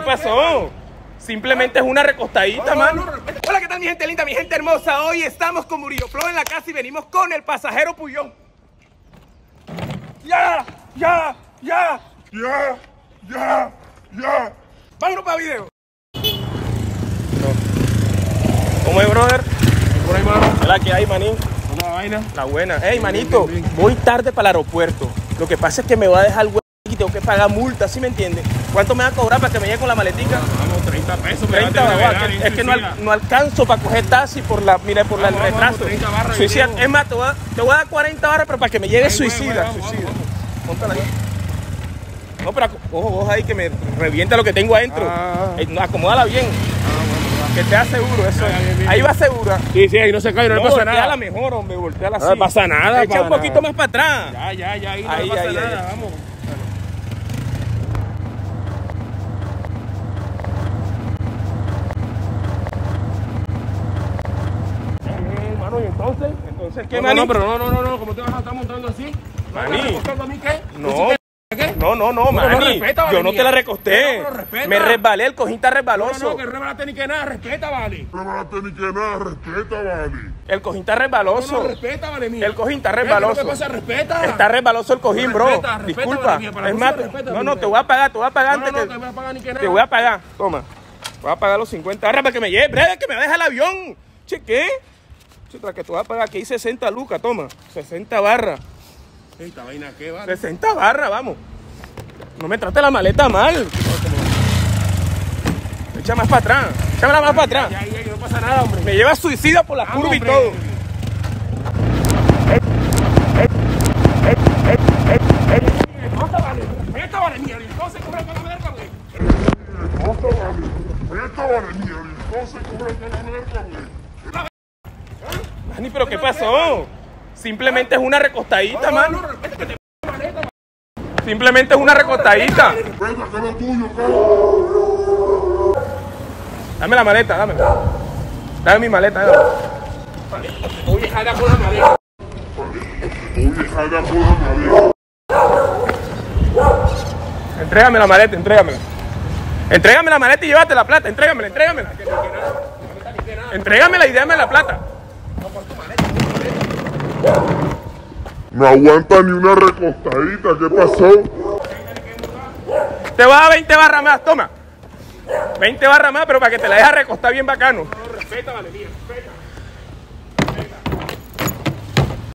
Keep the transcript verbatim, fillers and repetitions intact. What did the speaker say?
pasó? Simplemente es una recostadita, mano. Hola, ¿qué tal mi gente linda, mi gente hermosa? Hoy estamos con Murillo Flow en la casa y venimos con el pasajero Puyón. ¡Ya! ¡Ya! ¡Ya! ¡Ya! ¡Ya! ¡Ya! ¡Vámonos para video! ¿Cómo es, brother? Por ahí, mano. ¿La que hay, manín? Una vaina. La buena. Ey, manito, bien, bien. voy tarde para el aeropuerto. Lo que pasa es que me va a dejar el y tengo que pagar multa, ¿sí me entiendes? ¿Cuánto me va a cobrar para que me llegue con la maletica? Vamos, treinta pesos. treinta barras. Es que no, al, no alcanzo para coger taxi por la, mira, por la, el Vamos, retraso. vamos, treinta barras, Suicida. video. Es más, te voy, a, te voy a dar cuarenta barras, pero para que me llegue Ay, suicida. güey, güey, vamos, suicida. vamos, Póntala ahí. No, pero ojo, ojo ahí que me revienta lo que tengo adentro. Ah. Eh, no, acomódala bien. Que te seguro, eso. Ya, ya, bien, bien. Ahí va segura. Sí, sí, ahí no se cae, no, No, le pasa volteala nada. mejor, hombre, volteala así. No le pasa nada, Echa para un poquito nada. más para atrás. Ya, ya, ya, ahí no Ahí, le pasa ahí, nada, ahí. vamos. Eh, mano, y entonces, entonces, ¿qué, No, maní? no, pero no, no, no, no, ¿cómo te vas a estar montando así? Maní. ¿Me vas a recostar a mí qué? No, ¿Qué? no, no, no, No, no, maní. respeta, vale, Yo no te mía. la recosté. No, no, respeta. Me resbalé, el cojín está No, no, resbaloso. no, que rebelate ni que nada, respeta, vale. Rebelate ni que nada, respeta, vale. El cojín está No, resbaloso. no, respeta, vale, mía. El cojín está Eh, ¿qué resbaloso. es lo que pasa? Respeta. Está resbaloso el cojín, bro. Respeta, respeta, Disculpa. vale, mía, para la Es más, próxima, respeta, no, no, vale. te voy a pagar, te voy a pagar No, antes no, no, que... te voy a pagar ni que nada. Te voy a pagar. Toma. Voy a pagar los cincuenta barras para que me lleve. Breve, que me deja el avión. Che, ¿qué? Che, para que te voy a pagar aquí sesenta lucas, toma. sesenta barras. Esta vaina, ¿qué vale? sesenta barras, vamos. No me trate la maleta mal. Echa más para atrás. Échamela más para atrás. Ya, ya, ya, no pasa nada, hombre. Me lleva suicida por la Vamos, curva y hombre. todo. Respeta, vale, respeta, vale, mía. Entonces, ¿cómo es la merca, güey? Respeta, vale. Respeta, vale, mía. Entonces, cóbrate la merca, güey. Mani, ¿pero qué pasó? Simplemente es una recostadita, No, mano. no, respeta, que te la maleta, vale. Simplemente es una recostadita. Respeta, que es lo tuyo, cabrón. Dame la maleta, dámela. Dame mi maleta, dámela. Oye, jala con la maleta. Oye, jala por la maleta. Entrégame la maleta, entrégamela. Entrégame la maleta y llévate la plata. Entrégamela, entrégamela. Entrégamela y dame la plata. No aguanta ni una recostadita. ¿Qué pasó? Te voy a dar veinte barras más, toma. veinte barras más, pero para que te la dejes recostar bien bacano. No, respeta, vale, mía. Respeta.